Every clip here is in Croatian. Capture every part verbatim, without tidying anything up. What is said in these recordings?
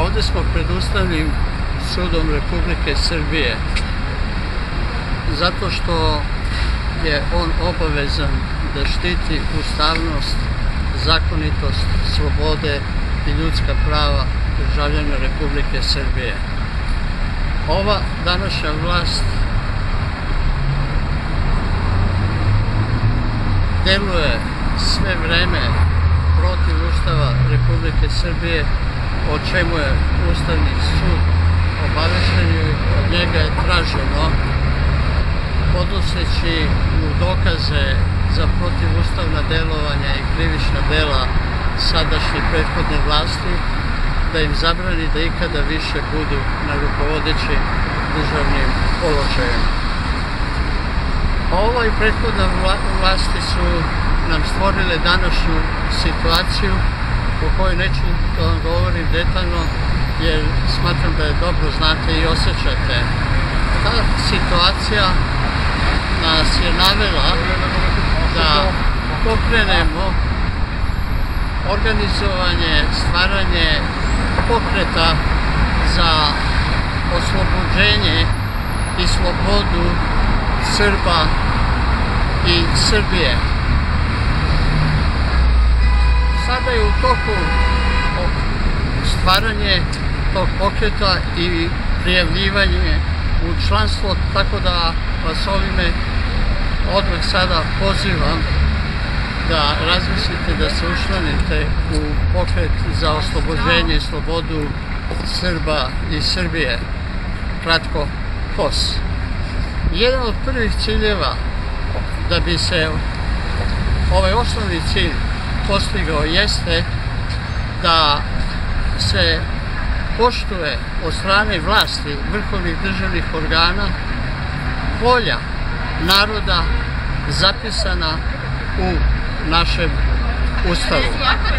Ovdje smo pred Ustavnim sudom Republike Srbije zato što je on obavezan da štiti ustavnost, zakonitost, slobode i ljudska prava državljana Republike Srbije. Ova današnja vlast deluje sve vreme protiv Ustava Republike Srbije, o čemu je Ustavni sud obavešten i od njega je traženo, podnoseći mu dokaze za protivustavna delovanja i krivična dela sadašnje prethodne vlasti, da im zabrani da ikada više budu na rukovodećim državnim položajima. Ova i prethodna vlasti su nam stvorile današnju situaciju o kojoj neću da vam govorim detaljno, jer smatram da je dobro znate i osjećate. Ta situacija nas je navela da pokrenemo organizovanje, stvaranje pokreta za oslobođenje i slobodu Srba i Srbije. Sada je u toku stvaranje tog pokreta i prijavljivanje u članstvo, tako da vas ovime odmah sada pozivam da razmislite da se učlanite u pokret za oslobođenje i slobodu Srba i Srbije, kratko P O S. Jedan od prvih ciljeva da bi se ovaj osnovni cilj postigao jeste da se poštuje od strane vlasti, vrhovnih državnih organa, volja naroda zapisana u našem Ustavu.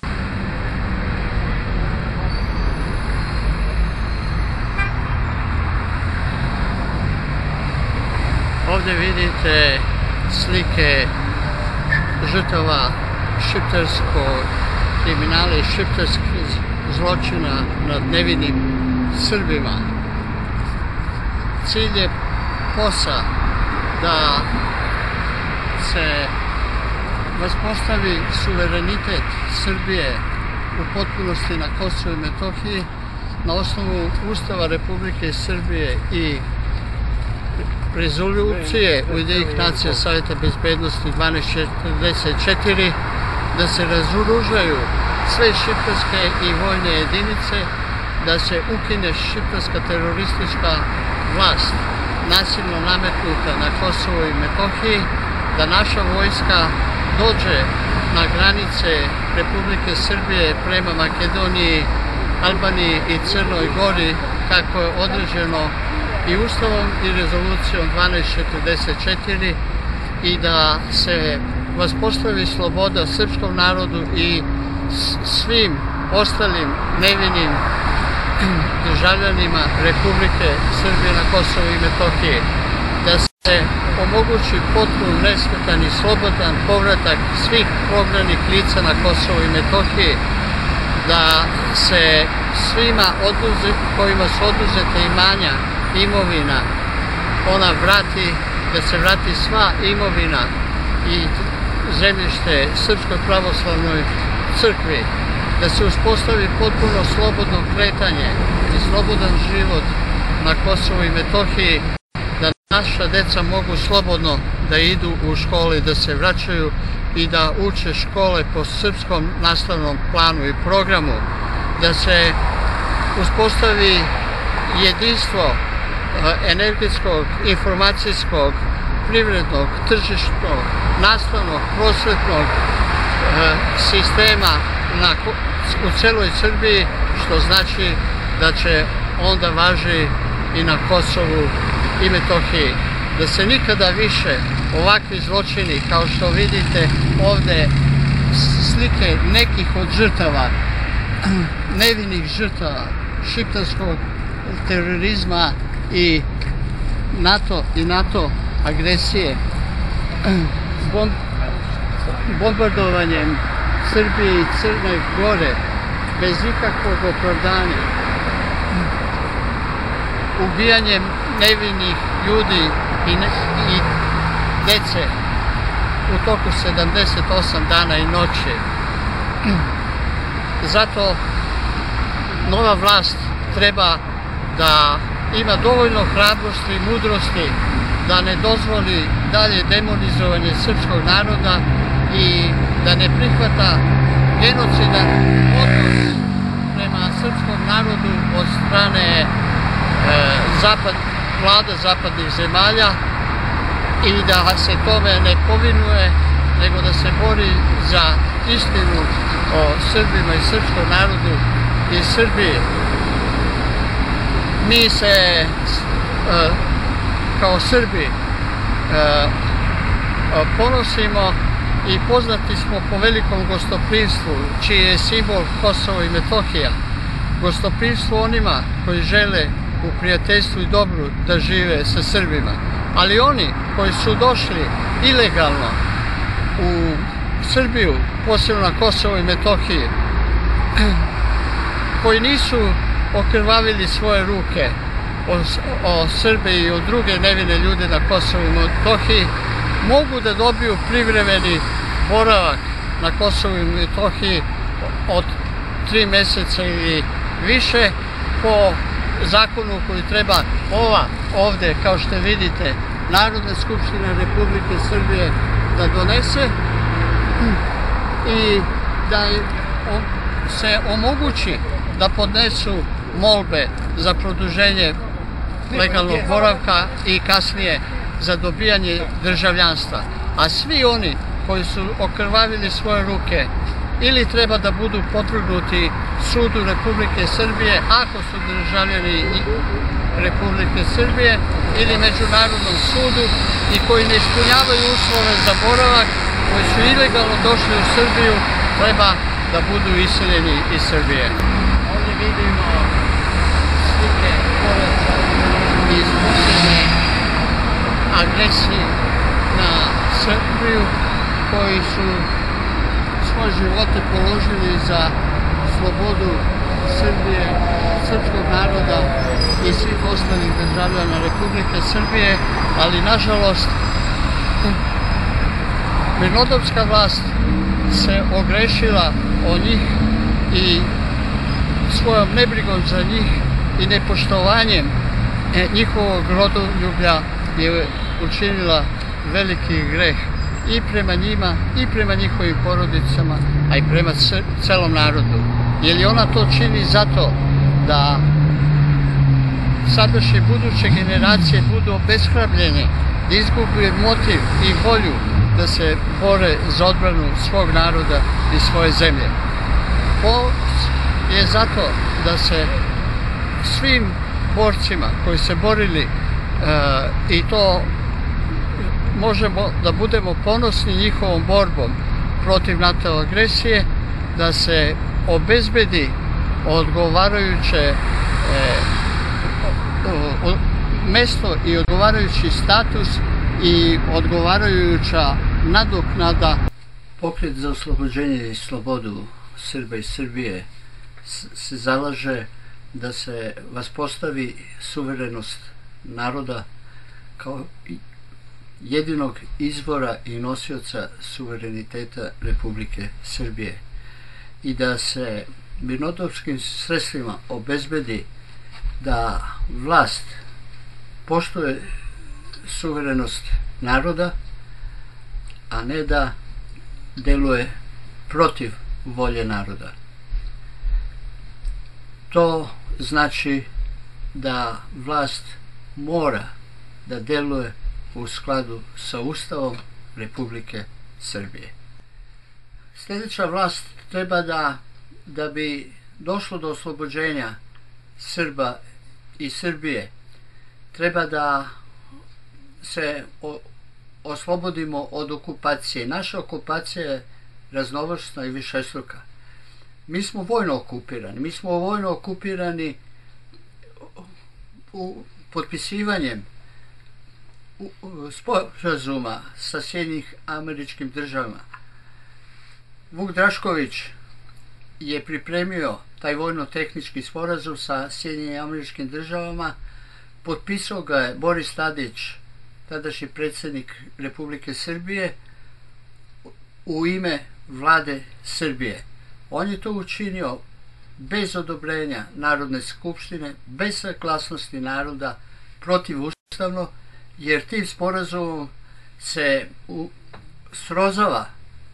Ovdje vidite slike žrtava šiptarskog kriminala i šiptarskih zločina nad nevinim Srbima. Cilj je P O S-a da se uspostavi suverenitet Srbije u potpunosti na Kosovu i Metohiji na osnovu Ustava Republike Srbije i rezolucije Ujedinjenih nacija Saveta bezbednosti dvanaest četrdeset četiri, da se razoružaju sve šiptarske i vojne jedinice, da se ukine šiptarska teroristička vlast nasilno nametnuta na Kosovu i Metohiji, da naša vojska dođe na granice Republike Srbije prema Makedoniji, Albaniji i Crnoj Gori, kako je određeno i Ustavom i rezolucijom dvanaest četrdeset četiri, i da se uspostavi sloboda srpskom narodu i svim ostalim nevinim državljanima Republike Srbije na Kosovu i Metohiji, da se omogući potpun, nesmetan i slobodan povratak svih prognanih lica na Kosovu i Metohiji, da se svima kojima su oduzete imanja, imovina, ona vrati, da se vrati sva imovina i zemljište Srpskoj pravoslavnoj crkvi, da se uspostavi potpuno slobodno kretanje i slobodan život na Kosovu i Metohiji, da naša deca mogu slobodno da idu u škole, da se vraćaju i da uče škole po srpskom nastavnom planu i programu, da se uspostavi jedinstvo energetskog, informacijskog, privrednog, tržišnog, nastavnog, prosvetnog sistema u celoj Srbiji, što znači da će onda važi i na Kosovu i Metohiji. Da se nikada više ovakvi zločini, kao što vidite ovde slike nekih od žrtava, nevinih žrtava šiptarskog terorizma i NATO i NATO agresije, bombardovanjem Srbije i Crne Gore bez ikakvog opravdanja, ubijanjem nevinih ljudi i, ne, i dece u toku sedamdeset osam dana i noći. Zato nova vlast treba da ima dovoljno hrabrosti i mudrosti da ne dozvoli dalje demonizovanje srpskog naroda i da ne prihvata genocidan odnos prema srpskom narodu od strane e, zapad, vlada zapadnih zemalja i da se tome ne povinuje, nego da se bori za istinu o Srbima i srpskom narodu iz Srbije. Mi se e, kao Srbi e, ponosimo i poznati smo po velikom gostoprimstvu, čiji je simbol Kosovo i Metohija. Gostoprimstvo onima koji žele u prijateljstvu i dobru da žive sa Srbima. Ali oni koji su došli ilegalno u Srbiju, posebno na Kosovo i Metohiji, koji nisu okrvavili svoje ruke o, o Srbe i o druge nevine ljude na Kosovu i Metohiji, mogu da dobiju privremeni boravak na Kosovu i Metohiji od tri meseca ili više po zakonu koji treba ova ovde, kao što vidite, Narodna skupština Republike Srbije da donese i da se omogući da podnesu molbe za produženje legalnog boravka i kasnije za dobijanje državljanstva. A svi oni koji su okrvavili svoje ruke ili treba da budu podvrgnuti sudu Republike Srbije ako su državljani Republike Srbije ili Međunarodnom sudu i koji ne ispunjavaju uslove za boravak, koji su ilegalno došli u Srbiju, treba da budu iseljeni iz Srbije. Ovdje vidimo slike boraca iz poslednje agresije na Srbiju koji su svoje živote položili za slobodu Srbije, srpskog naroda i svih ostalih državljana Republike Srbije, ali nažalost mirnodopska vlast se ogrešila o njih i svojom nebrigom za njih i nepoštovanjem njihovog rodoljublja je učinila veliki greh i prema njima, i prema njihovim porodicama, a i prema celom narodu. Jer li ona to čini zato da sadašnje buduće generacije budu obeshrabljene, da izgube motiv i volju da se bore za odbranu svog naroda i svoje zemlje. To je zato da se svim borcima koji se borili i to možemo da budemo ponosni njihovom borbom protiv NATO agresije, da se obezbedi odgovarajuće mesto i odgovarajući status i odgovarajuća nadoknada. Pokret za oslobođenje i slobodu Srba i Srbije se zalaže da se vaspostavi suverenost naroda kao jedinog izvora i nosioca suvereniteta Republike Srbije i da se mirnodopskim sredstvima obezbedi da vlast poštuje suverenost naroda, a ne da deluje protiv volje naroda. To znači da vlast mora da deluje u skladu sa Ustavom Republike Srbije. Sljedeća vlast treba da, da bi došlo do oslobođenja Srba i Srbije, treba da se o, oslobodimo od okupacije. Naša okupacija je raznovrsna i višestruka. Mi smo vojno okupirani. Mi smo vojno okupirani u potpisivanjem sporazuma sa Sjedinjenim Američkim Državama. Vuk Drašković je pripremio taj vojno-tehnički sporazum sa Sjedinjenim Američkim Državama. Potpisao ga je Boris Tadić, tadašnji predsjednik Republike Srbije, u ime vlade Srbije. On je to učinio bez odobrenja Narodne skupštine, bez saglasnosti naroda, protivustavno, jer tim sporazumom se srozava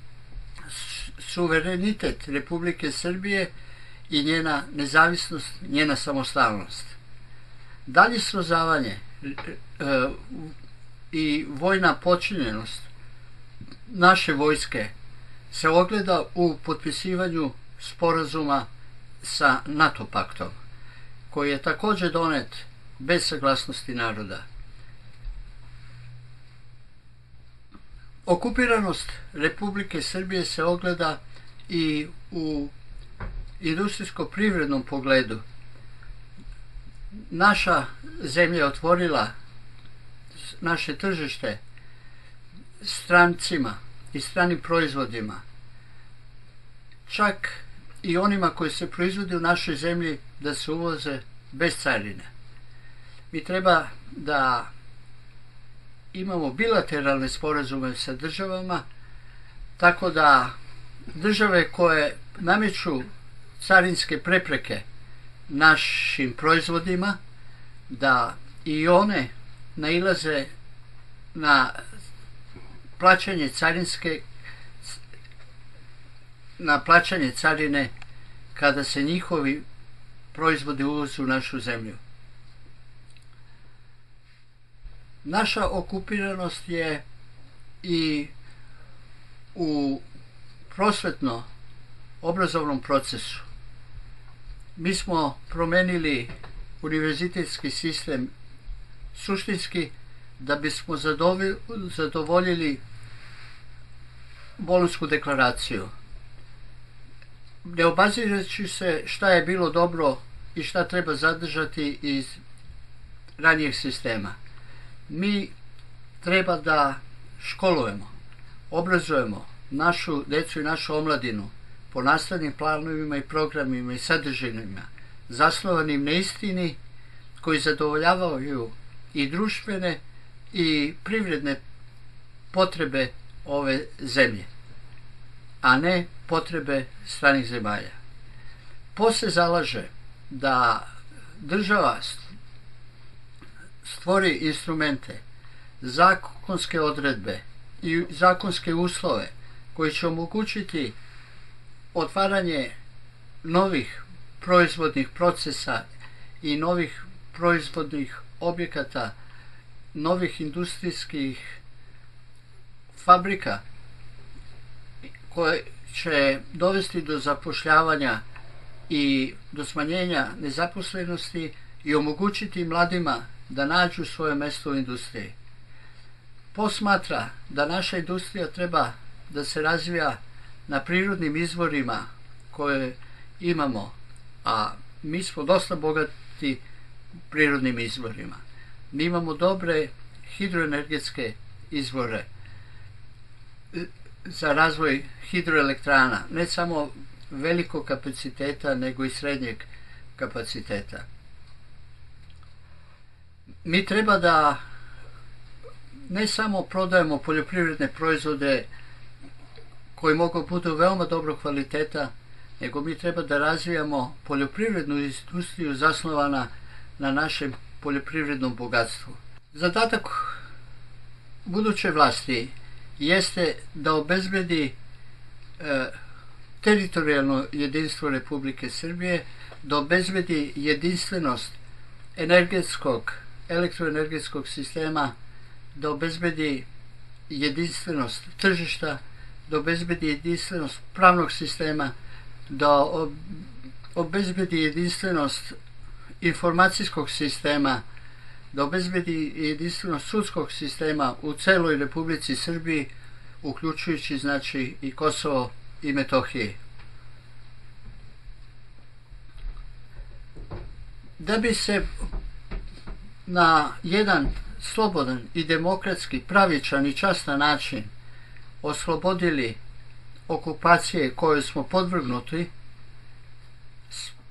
suverenitet Republike Srbije i njena nezavisnost, njena samostalnost. Dalje srozavanje e, i vojna počinjenost naše vojske se ogleda u potpisivanju sporazuma sa NATO paktom, koji je također donet bez saglasnosti naroda. Okupiranost Republike Srbije se ogleda i u industrijsko-privrednom pogledu. Naša zemlja je otvorila naše tržište strancima i stranim proizvodima, čak i onima koji se proizvode u našoj zemlji da se uvoze bez carine. Mi treba da imamo bilateralne sporazume sa državama, tako da države koje nameću carinske prepreke našim proizvodima, da i one nailaze na plaćanje carinske na plaćanje carine kada se njihovi proizvodi uvoze u našu zemlju. Naša okupiranost je i u prosvetno-obrazovnom procesu. Mi smo promenili univerzitetski sistem suštinski da bismo zadovoljili Bolonjsku deklaraciju. Ne obazirajući se šta je bilo dobro i šta treba zadržati iz ranijeg sistema. Mi treba da školujemo, obrazujemo našu decu i našu omladinu po nastavnim planovima i programima i sadržajima zasnovanim na istini, koji zadovoljavaju i društvene i privredne potrebe ove zemlje, a ne potrebe stranih zemalja. Po se zalaže da država stvori instrumente, zakonske odredbe i zakonske uslove koji će omogućiti otvaranje novih proizvodnih procesa i novih proizvodnih objekata, novih industrijskih fabrika koje će dovesti do zapošljavanja i do smanjenja nezaposlenosti i omogućiti mladima da nađu svoje mesto u industriji. Posmatra da naša industrija treba da se razvija na prirodnim izvorima koje imamo, a mi smo dosta bogati prirodnim izvorima. Mi imamo dobre hidroenergetske izvore za razvoj hidroelektrana, ne samo velikog kapaciteta, nego i srednjeg kapaciteta. Mi treba da ne samo prodajemo poljoprivredne proizvode koji mogu budu veoma dobro kvaliteta, nego mi treba da razvijamo poljoprivrednu industriju zasnovana na našem poljoprivrednom bogatstvu. Zadatak buduće vlasti jeste da obezbedi e, teritorijalno jedinstvo Republike Srbije, da obezbedi jedinstvenost energetskog, elektroenergetskog sistema, da obezbedi jedinstvenost tržišta, da obezbedi jedinstvenost pravnog sistema, da obezbedi jedinstvenost informacijskog sistema, da obezbedi jedinstvenost sudskog sistema u celoj Republici Srbiji, uključujući znači i Kosovo i Metohiji. Da bi se na jedan slobodan i demokratski, pravičan i častan način oslobodili okupacije koje smo podvrgnuti,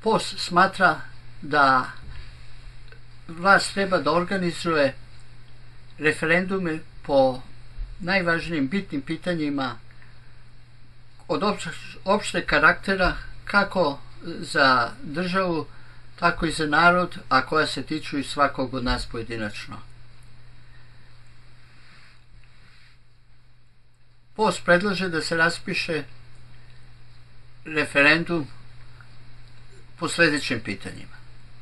POS smatra da vlast treba da organizuje referendume po najvažnijim bitnim pitanjima od opšteg karaktera kako za državu, tako i za narod, a koja se tiču i svakog od nas pojedinačno. POS predlaže da se raspiše referendum po sljedećim pitanjima.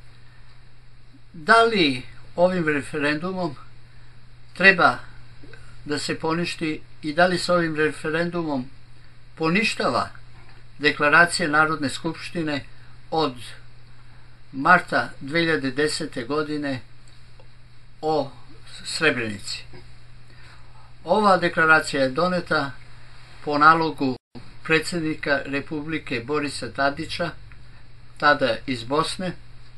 Da li ovim referendumom treba da se poništi i da li se ovim referendumom poništava deklaracija Narodne skupštine od marta dve hiljade desete. godine o Srebrenici. Ova deklaracija je doneta po nalogu predsjednika Republike Borisa Tadića, tada iz Bosne,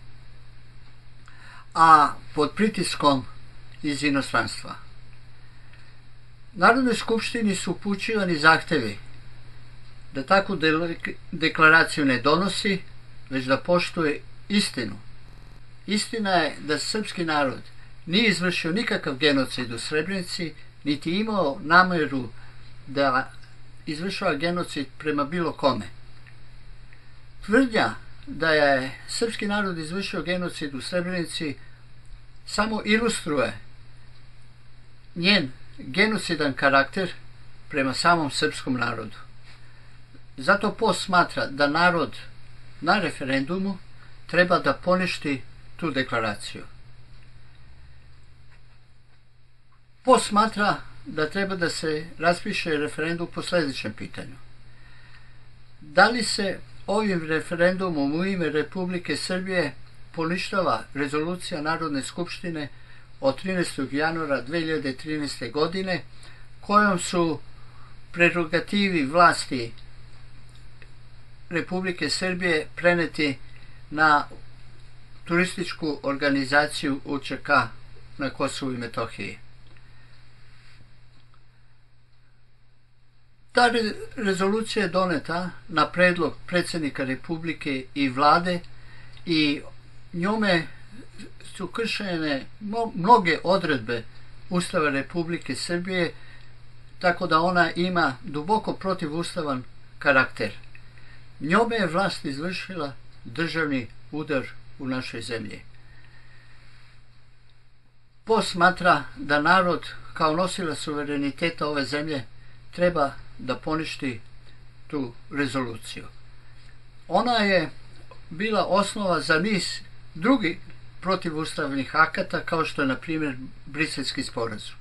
a pod pritiskom iz inostranstva. Narodnoj skupštini su upućivani zahtevi da takvu deklaraciju ne donosi, već da poštuje istinu. Istina je da srpski narod nije izvršio nikakav genocid u Srebrenici, niti imao nameru da izvršava genocid prema bilo kome. Tvrdnja da je srpski narod izvršio genocid u Srebrenici samo ilustruje njen genocidan karakter prema samom srpskom narodu. Zato POS smatra da narod na referendumu treba da poništi tu deklaraciju. POS smatra da treba da se raspiše referendum po sljedećem pitanju. Da li se ovim referendumom u ime Republike Srbije poništava rezolucija Narodne skupštine od trinaestog januara dve hiljade trinaeste. godine, kojom su prerogativi vlasti Republike Srbije preneti na turističku organizaciju U Č K na Kosovu i Metohiji. Ta rezolucija je doneta na predlog predsjednika Republike i vlade i njome su kršene mnoge odredbe Ustava Republike Srbije, tako da ona ima duboko protivustavan karakter. Njome je vlast izvršila državni udar u našoj zemlji. POS smatra da narod kao nosilac suvereniteta ove zemlje treba da poništi tu rezoluciju. Ona je bila osnova za niz drugih protivustavnih akata, kao što je na primjer Briselski sporazum.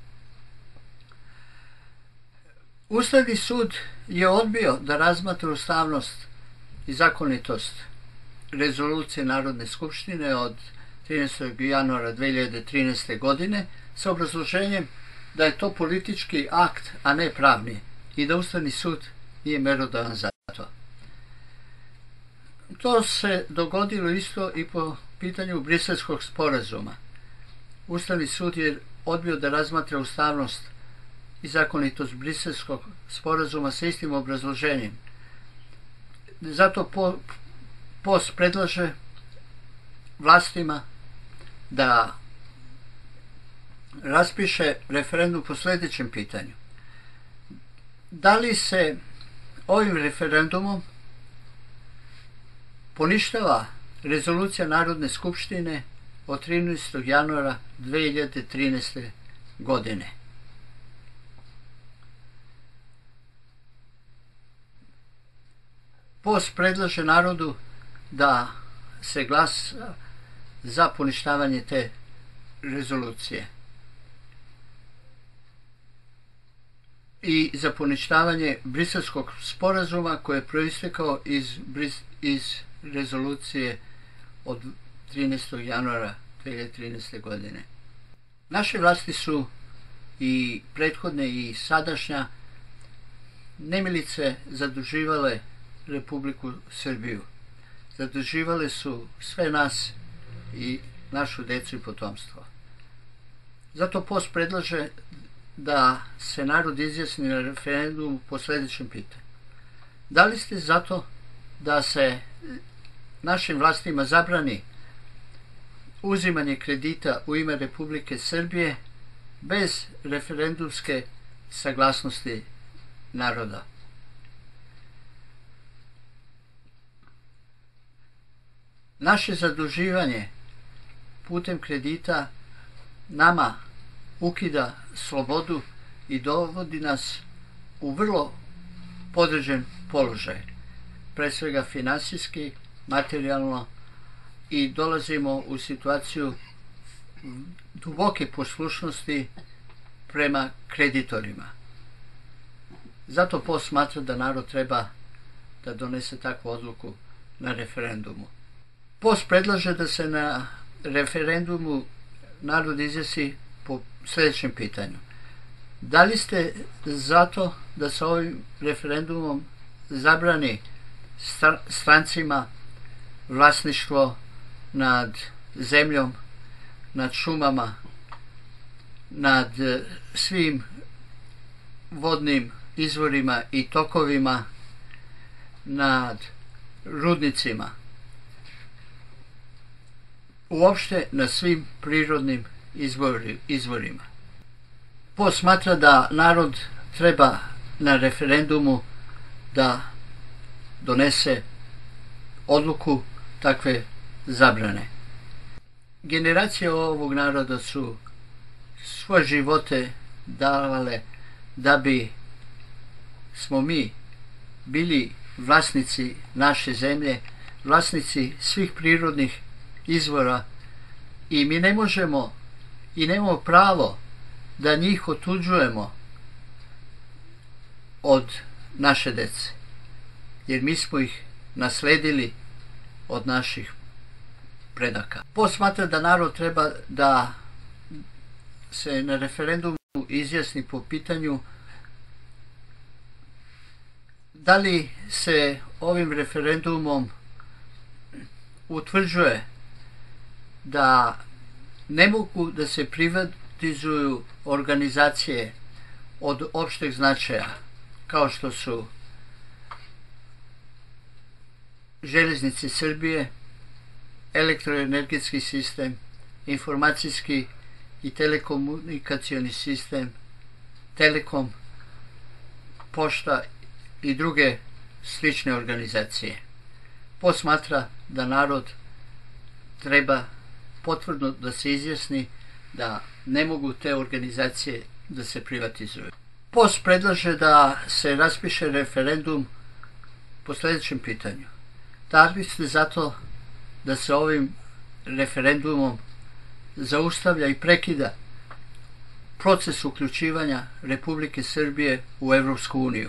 Ustavni sud je odbio da razmatra ustavnost i zakonitost rezolucije Narodne skupštine od trinaestog januara dve hiljade trinaeste. godine sa obrazloženjem da je to politički akt, a ne pravni, i da Ustavni sud nije merodavan za to. To se dogodilo isto i po pitanju Briselskog sporazuma. Ustavni sud je odbio da razmatra ustavnost i zakonitost Briselskog sporazuma sa istim obrazloženjem. Zato POS predlaže vlastima da raspiše referendum po sljedećem pitanju. Da li se ovim referendumom poništava rezolucija Narodne skupštine od trinaestog januara dve hiljade trinaeste. godine? POS predlaže narodu da se glasa za poništavanje te rezolucije i za poništavanje Briselskog sporazuma koji je proistekao iz, iz rezolucije od trinaestog januara dve hiljade trinaeste. godine. Naše vlasti su i prethodne i sadašnja nemilice zaduživale Republiku Srbiju. Zaduživale su sve nas i našu decu i potomstvo. Zato POS predlaže da se narod izjasni na referendumu po sljedećem pitanju. Da li ste zato da se našim vlastima zabrani uzimanje kredita u ime Republike Srbije bez referendumske saglasnosti naroda. Naše zaduživanje putem kredita nama ukida slobodu i dovodi nas u vrlo podređen položaj, pre svega finansijski, materijalno, i dolazimo u situaciju duboke poslušnosti prema kreditorima. Zato P O S smatra da narod treba da donese takvu odluku na referendumu. P O S predlaže da se na referendumu narod izjasni po sljedećem pitanju. Da li ste zato da se ovim referendumom zabrani strancima vlasništvo nad zemljom, nad šumama, nad svim vodnim izvorima i tokovima, nad rudnicima, uopšte na svim prirodnim izvorima? P O S smatra da narod treba na referendumu da donese odluku takve zabrane. Generacije ovog naroda su svoje živote davale da bi smo mi bili vlasnici naše zemlje, vlasnici svih prirodnih izvora, i mi ne možemo i nemamo pravo da njih otuđujemo od naše dece, jer mi smo ih nasledili od naših predaka. P O S smatra da narod treba da se na referendumu izjasni po pitanju da li se ovim referendumom utvrđuje da ne mogu da se privatizuju organizacije od opšteg značaja, kao što su Železnice Srbije, elektroenergetski sistem, informacijski i telekomunikacioni sistem, Telekom, pošta i druge slične organizacije. P O S smatra da narod treba potvrdno da se izjasni da ne mogu te organizacije da se privatizuju. P O S predlaže da se raspiše referendum po sljedećem pitanju. Da li ste zato da se ovim referendumom zaustavlja i prekida proces uključivanja Republike Srbije u Evropsku uniju?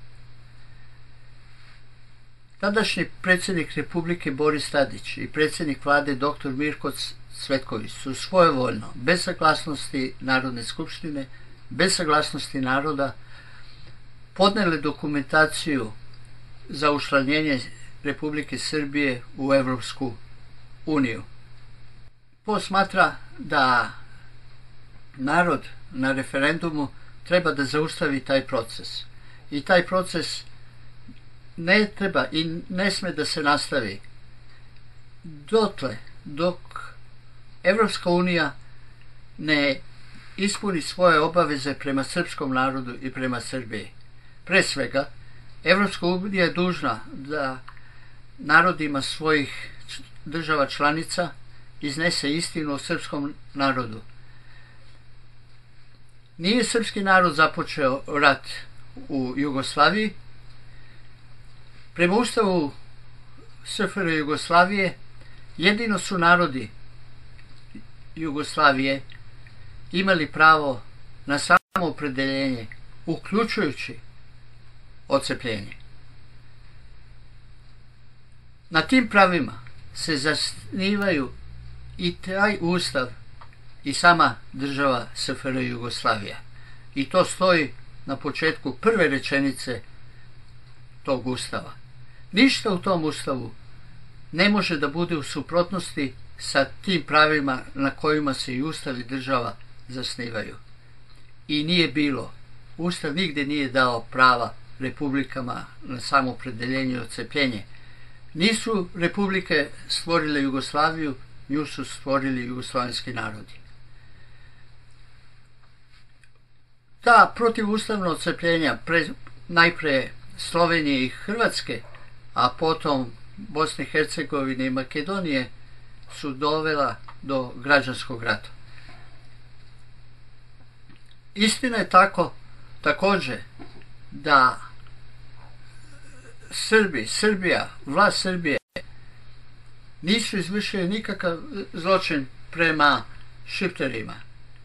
Tadašnji predsjednik Republike Boris Tadić i predsjednik vlade doktor Mirko Cvetković su svojevoljno, bez saglasnosti Narodne skupštine, bez saglasnosti naroda, podneli dokumentaciju za učlanjenje Republike Srbije u Evropsku uniju. P O S smatra da narod na referendumu treba da zaustavi taj proces. I taj proces ne treba i ne sme da se nastavi dotle dok Evropska unija ne ispuni svoje obaveze prema srpskom narodu i prema Srbiji. Pre svega, Evropska unija je dužna da narodima svojih država članica iznese istinu o srpskom narodu. Nije srpski narod započeo rat u Jugoslaviji. Prema Ustavu S F R Jugoslavije jedino su narodi Jugoslavije imali pravo na samoopredeljenje, uključujući odcepljenje. Na tim pravima se zasnivaju i taj ustav i sama država S F R Jugoslavija. I to stoji na početku prve rečenice tog ustava. Ništa u tom ustavu ne može da bude u suprotnosti sa tim pravima na kojima se i ustav i država zasnivaju. I nije bilo. Ustav nigde nije dao prava republikama na samoopredeljenje i odcepljenje, Nisu republike stvorile Jugoslaviju, nju su stvorili jugoslavenski narodi. Ta protivustavna odcepljenja najpre Slovenije i Hrvatske, a potom Bosne i Hercegovine i Makedonije su dovela do građanskog rata. Istina je tako također da Srbi, Srbija, vlast Srbije nisu izvršili nikakav zločin prema Šipterima.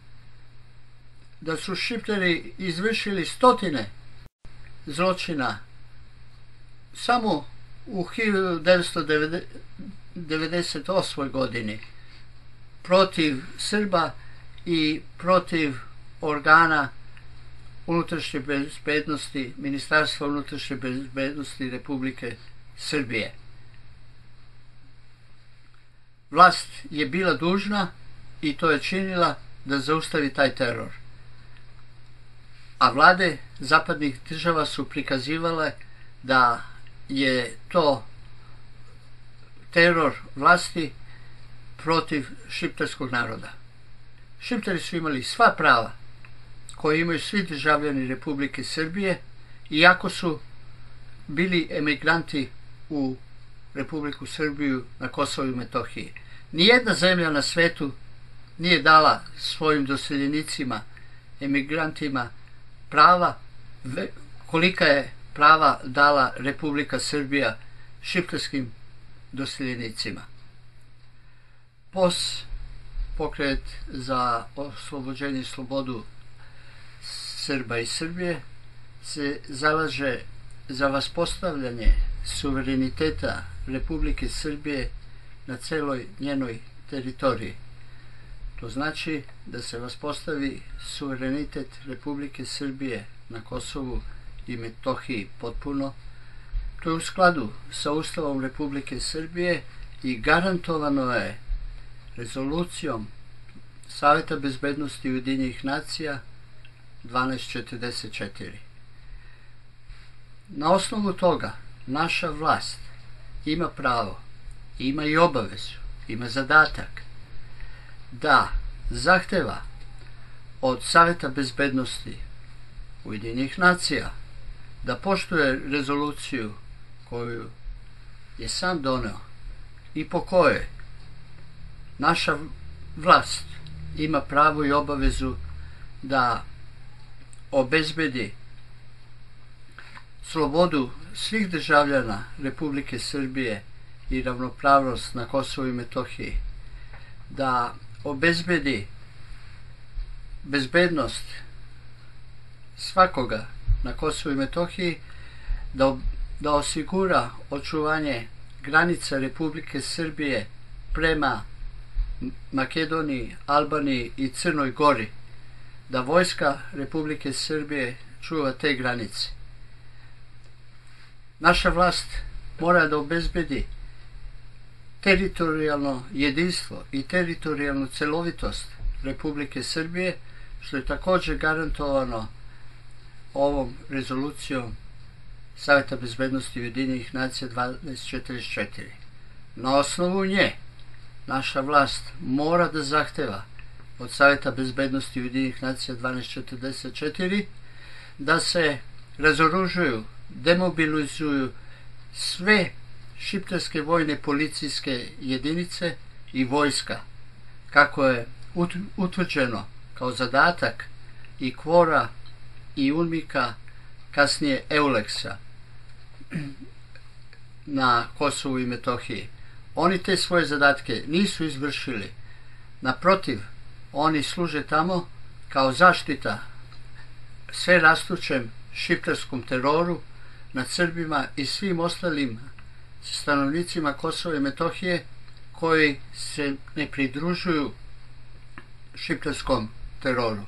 Da su Šipteri izvršili stotine zločina samo u hiljadu devetsto devedeset osmoj godini protiv Srba i protiv organa unutrašnje bezbednosti, Ministarstva unutrašnje bezbednosti Republike Srbije. Vlast je bila dužna i to je činila da zaustavi taj teror. A vlade zapadnih država su prikazivale da je to teror vlasti protiv šiptarskog naroda. Šiptari su imali sva prava koje imaju svi državljani Republike Srbije, iako su bili emigranti u Republiku Srbiju na Kosovu i Metohiji. Nijedna zemlja na svetu nije dala svojim doseljenicima, emigrantima, prava kolika je prava dala Republika Srbija šiptarskim doseljenicima. P O S, Pokret za oslobođenje i slobodu Srba i Srbije, se zalaže za vaspostavljanje suvereniteta Republike Srbije na celoj njenoj teritoriji. To znači da se vaspostavi suverenitet Republike Srbije na Kosovu i Metohiji potpuno. To je u skladu sa Ustavom Republike Srbije i garantovano je rezolucijom Saveta bezbednosti Ujedinjenih nacija dvanaest četrdeset četiri. Na osnovu toga naša vlast ima pravo, ima i obavezu, ima zadatak da zahteva od Saveta bezbednosti Ujedinjenih nacija da poštuje rezoluciju koju je sam doneo i po kojoj naša vlast ima pravo i obavezu da obezbedi slobodu svih državljana Republike Srbije i ravnopravnost na Kosovu i Metohiji, da obezbedi bezbednost svakoga na Kosovu i Metohiji, da, da osigura očuvanje granica Republike Srbije prema Makedoniji, Albaniji i Crnoj Gori, da vojska Republike Srbije čuva te granice. Naša vlast mora da obezbedi teritorijalno jedinstvo i teritorijalnu celovitost Republike Srbije, što je također garantovano ovom rezolucijom Saveta bezbednosti Ujedinjenih nacija dvanaest četrdeset četiri. Na osnovu nje naša vlast mora da zahteva od Saveta bezbednosti Ujedinjenih nacija dvanaest četrdeset četiri da se razoružuju, demobilizuju sve šiptarske vojne policijske jedinice i vojska, kako je utvrđeno kao zadatak i Kvora i UNMIK-a, kasnije Euleksa na Kosovu i Metohiji. Oni te svoje zadatke nisu izvršili. Naprotiv, oni služe tamo kao zaštita sve rastućem šiptarskom teroru nad Srbima i svim ostalim stanovnicima Kosova i Metohije koji se ne pridružuju šiptarskom teroru.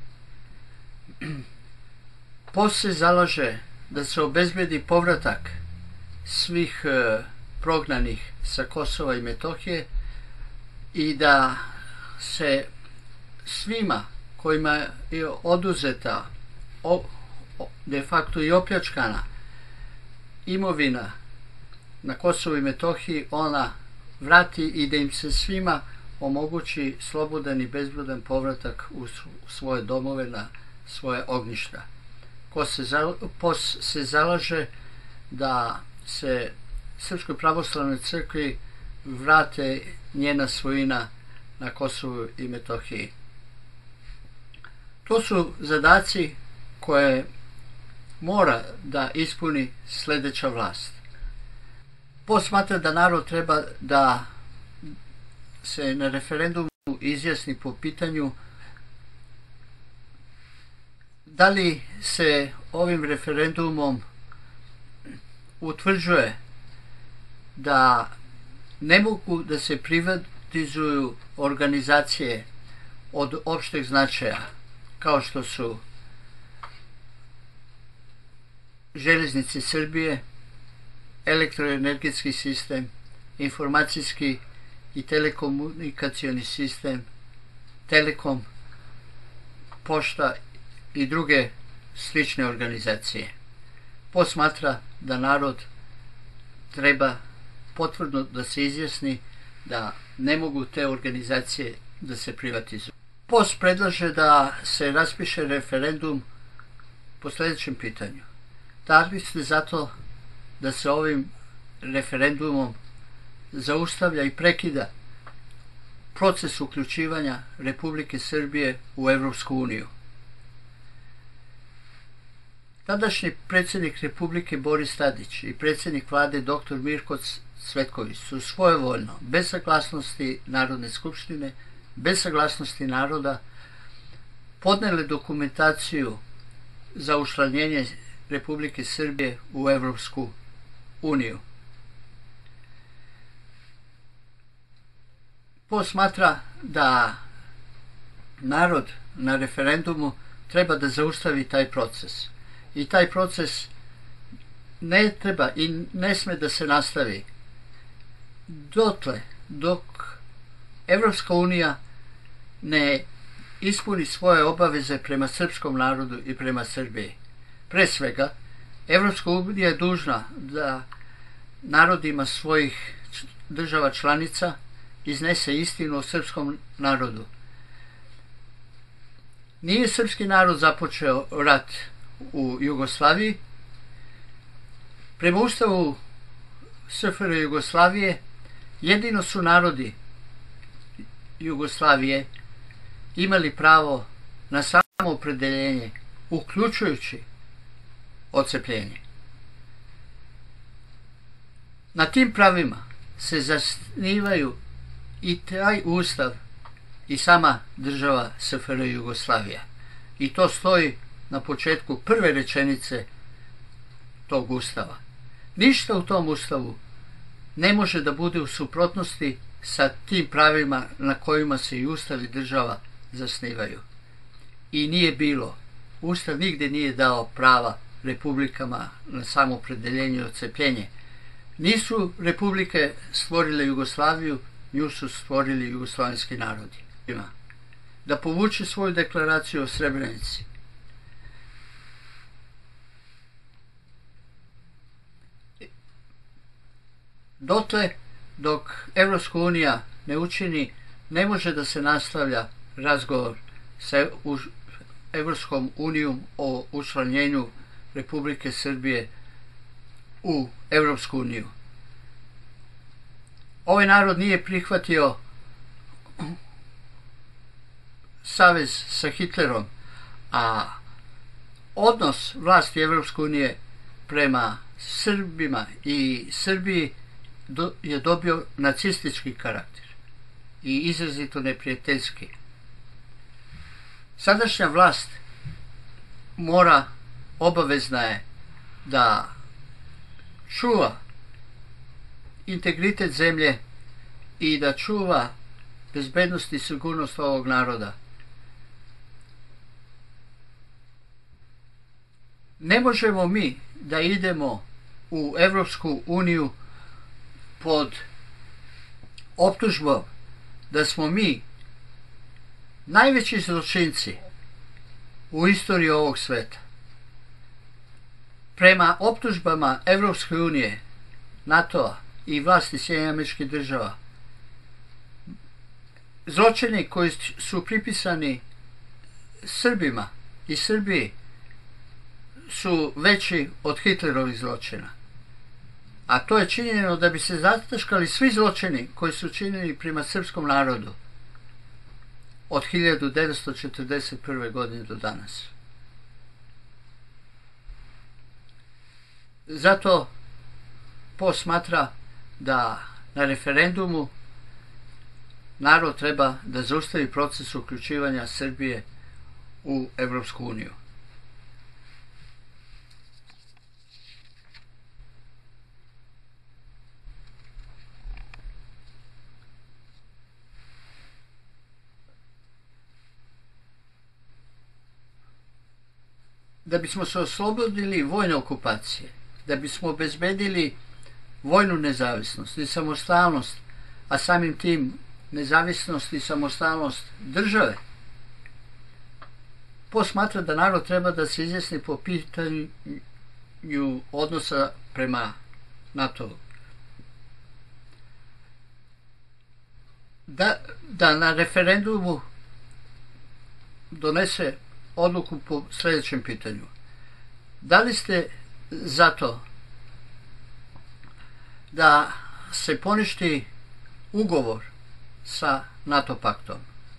P O S se zalaže da se obezbedi povratak svih e, prognanih sa Kosova i Metohije i da se svima kojima je oduzeta o, o, de facto i opljačkana imovina na Kosovu i Metohiji ona vrati i da im se svima omogući slobodan i bezbrudan povratak u svoje domove, na svoje ognjišta. P O S se zalaže da se Srpskoj pravoslavnoj crkvi vrate njena svojina na Kosovu i Metohiji. To su zadaci koje mora da ispuni sledeća vlast. P O S smatra da narod treba da se na referendumu izjasni po pitanju da li se ovim referendumom utvrđuje da ne mogu da se privatizuju organizacije od opšteg značaja, kao što su Železnice Srbije, elektroenergetski sistem, informacijski i telekomunikacioni sistem, Telekom, pošta i druge slične organizacije. P O S smatra da narod treba potvrdno da se izjasni da ne mogu te organizacije da se privatizuju. P O S predlaže da se raspiše referendum po sledećem pitanju. Da li ste zato da se ovim referendumom zaustavlja i prekida proces uključivanja Republike Srbije u Evropsku uniju? Tadašnji predsjednik Republike Boris Tadić i predsjednik vlade doktor Mirko Cvetković su svojevoljno, bez saglasnosti Narodne skupštine, bez saglasnosti naroda, podneli dokumentaciju za učlanjenje Republike Srbije u Evropsku uniju. P O S smatra da narod na referendumu treba da zaustavi taj proces. I taj proces ne treba i ne sme da se nastavi dotle dok Evropska unija ne ispuni svoje obaveze prema srpskom narodu i prema Srbiji. Pre svega, Evropska unija je dužna da narodima svojih država članica iznese istinu o srpskom narodu. Nije srpski narod započeo rat u Jugoslaviji. Prema Ustavu S F R Jugoslavije jedino su narodi Jugoslavije imali pravo na samoopredeljenje, uključujući odcepljenje. Na tim pravima se zasnivaju i taj ustav i sama država S F R Jugoslavija. I to stoji na početku prve rečenice tog ustava. Ništa u tom ustavu ne može da bude u suprotnosti sa tim pravima na kojima se i ustav i država zasnivaju. I nije bilo. Ustav nigde nije dao prava republikama na samoopredeljenje i odcepljenje. Nisu republike stvorile Jugoslaviju, nju su stvorili jugoslovenski narodi. Da povuče svoju deklaraciju o Srebrenici. Dotle, dok Evropska unija ne učini, ne može da se nastavlja razgovor sa Evropskom unijom o učlanjenju Republike Srbije u Evropsku uniju. Ovaj narod nije prihvatio savez sa Hitlerom, a odnos vlasti Evropske unije prema Srbima i Srbiji je dobio nacistički karakter i izrazito neprijateljski. Sadašnja vlast mora, obavezna je da čuva integritet zemlje i da čuva bezbednost i sigurnost ovog naroda. Ne možemo mi da idemo u Evropsku uniju pod optužbom da smo mi najveći zločinci u istoriji ovog sveta. Prema optužbama Evropske unije, NATO-a i vlasti Sjedinjenih Američkih Država, zločini koji su pripisani Srbima i Srbiji su veći od Hitlerovih zločina. A to je činjeno da bi se zataškali svi zločini koji su činjeni prema srpskom narodu od hiljadu devetsto četrdeset prve. godine do danas. Zato P O smatra da na referendumu narod treba da zaustavi proces uključivanja Srbije u Evropsku uniju. Da bismo se oslobodili vojne okupacije, da bismo obezbedili vojnu nezavisnost i samostalnost, a samim tim nezavisnost i samostalnost države, P O smatra da narod treba da se izjasni po pitanju odnosa prema NATO-u. Da, da na referendumu donese odluku po sljedećem pitanju. Da li ste za to da se poništi ugovor sa NATO paktom?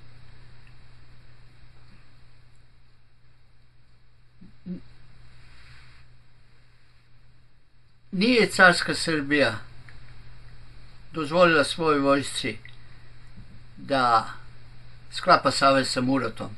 Nije carska Srbija dozvolila svojoj vojsci da sklapa savez sa Muratom.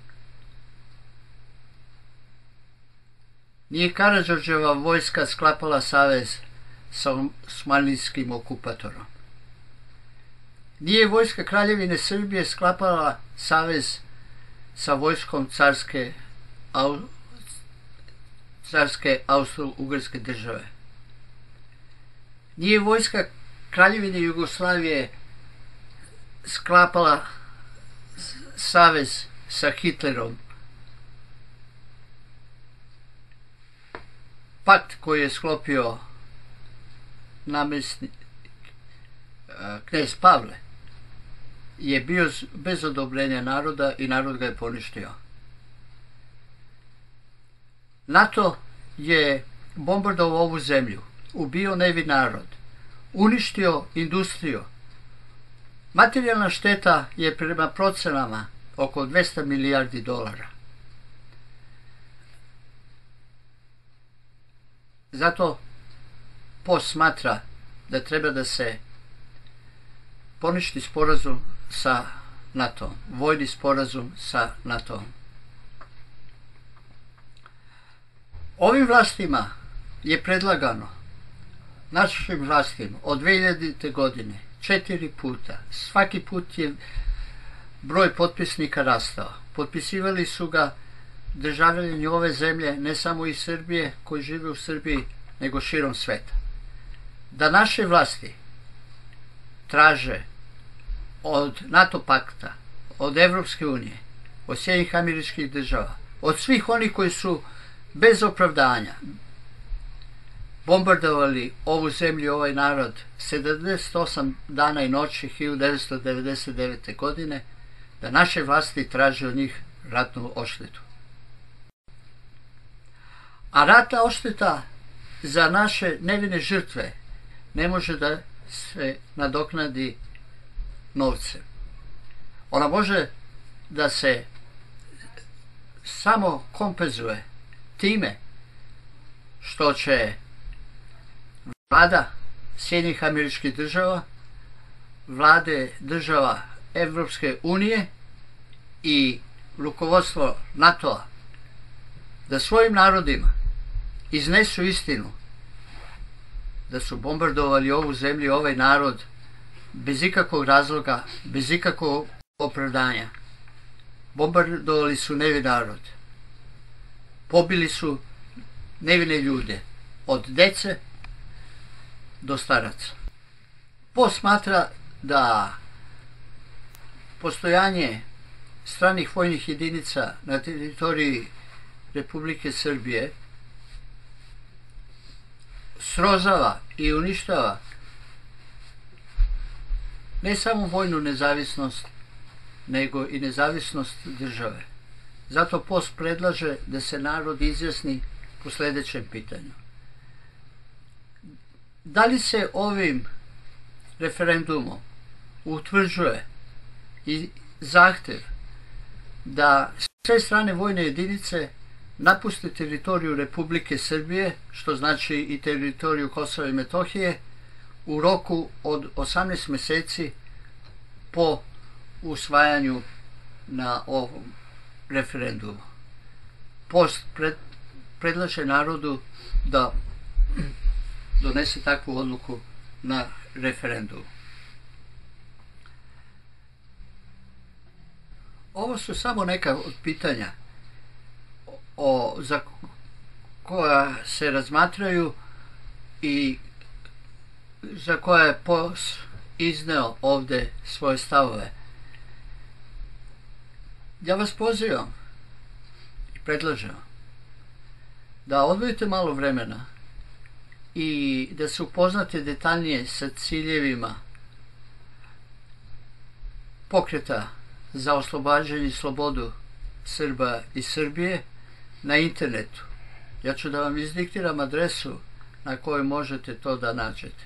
Nije Karađorđeva vojska sklapala savez sa osmanlijskim okupatorom. Nije vojska Kraljevine Srbije sklapala savez sa vojskom carske, au, carske Austro-Ugarske države. Nije vojska Kraljevine Jugoslavije sklapala savez sa Hitlerom. Pakt koji je sklopio namjesnik knez Pavle je bio bez odobrenja naroda i narod ga je poništio. NATO je bombardovao ovu zemlju, ubio nevin narod, uništio industriju. Materijalna šteta je prema procenama oko dvesta milijardi dolara. Zato P O smatra da treba da se poništi sporazum sa NATO-om, vojni sporazum sa NATO-om. Ovim vlastima je predlagano, našim vlastima, od dve hiljadite. godine, četiri puta. Svaki put je broj potpisnika rastao. Potpisivali su ga državljani ove zemlje, ne samo iz Srbije, koji žive u Srbiji, nego širom sveta. Da naše vlasti traže od NATO pakta, od Evropske unije, od Sjedinjenih Američkih Država, od svih onih koji su bez opravdanja bombardovali ovu zemlju, ovaj narod, sedamdeset osam dana i noći hiljadu devetsto devedeset devete. godine, da naše vlasti traže od njih ratnu odštetu. A ratna odšteta za naše nevine žrtve ne može da se nadoknadi novcem. Ona može da se samo kompenzuje time što će vlada Sjedinjenih Američkih Država, vlade država Evropske unije i rukovodstvo NATO-a da svojim narodima iznesu istinu da su bombardovali ovu zemlju i ovaj narod bez ikakvog razloga, bez ikakvog opravdanja. Bombardovali su nevin narod. Pobili su nevine ljude, od dece do staraca. P O smatra da postojanje stranih vojnih jedinica na teritoriji Republike Srbije srozava i uništava ne samo vojnu nezavisnost, nego i nezavisnost države. Zato P O S predlaže da se narod izjasni po sljedećem pitanju. Da li se ovim referendumom utvrđuje i zahtev da sve strane vojne jedinice napuste teritoriju Republike Srbije, što znači i teritoriju Kosova i Metohije, u roku od osamnaest meseci po usvajanju na ovom referendumu. P O S pred, predlaže narodu da donese takvu odluku na referendumu. Ovo su samo neka od pitanja o, za koja se razmatraju i za koja je P O S izneo ovde svoje stavove. Ja vas pozivam i predlažem da odvojite malo vremena i da se upoznate detaljnije sa ciljevima Pokreta za oslobađanje i slobodu Srba i Srbije na internetu. Ja ću da vam izdiktiram adresu na kojoj možete to da nađete.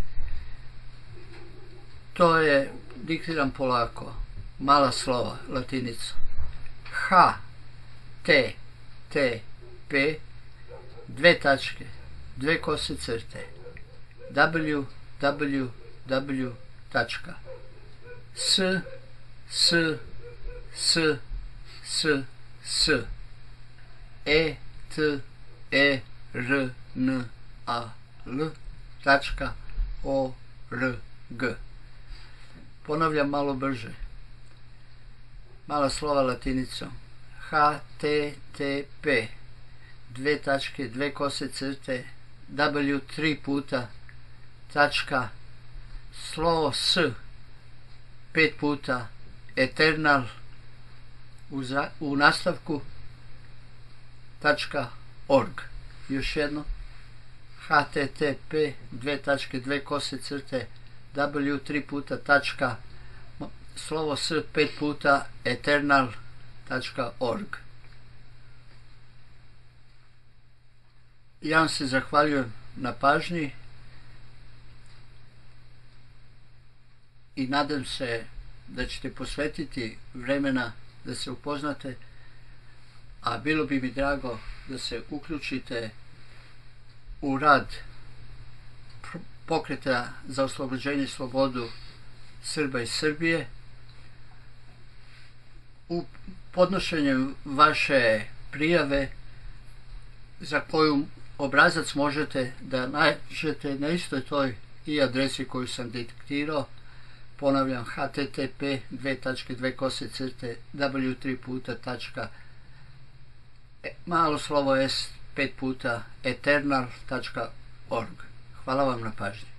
To je, diktiram polako, mala slova, latinica. H T T P dve tačke, dve kose crte, w w w tačka s s s s s e t e r n a l tačka o r g. Ponavljam malo brže. Mala slova latinicom. H T T P dve tačke, dve kose crte, W tri puta, tačka, slovo S pet puta, eternal u, za, u nastavku, tačka org. Još jedno. H T T P dve tačke, dve kose crte, W tri puta, tačka, slovo S pet puta, eternal tačka org. Ja vam se zahvaljujem na pažnji i nadam se da ćete posvetiti vremena da se upoznate, a bilo bi mi drago da se uključite u rad Pokreta za oslobođenje i slobodu Srba i Srbije u podnošenjem vaše prijave za koju obrazac možete da nađete na istoj toj i adresi koju sam diktirao. Ponavljam, H T T P dve tačke, dve kose crte, W tri puta, tačka, malo slovo S pet puta, eternal tačka org. Hvala vam na pažnji.